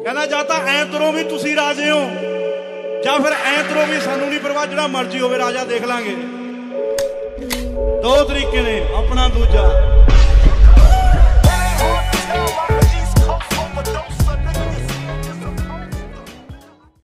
कहना ਜਾਂ ਤਾਂ ਐਂ ਤੁਰੋ ਵੀ ਤੁਸੀਂ ਰਾਜੇ ਹੋ ਜਾਂ ਫਿਰ ਐਂ ਤੁਰੋ ਵੀ ਸਾਨੂੰ ਨਹੀਂ ਪਰਵਾਹ ਜਿਹੜਾ ਮਰਜ਼ੀ ਹੋਵੇ ਰਾਜਾ ਦੇਖ ਲਾਂਗੇ। ਦੋ ਤਰੀਕੇ ਨੇ, ਆਪਣਾ ਦੂਜਾ।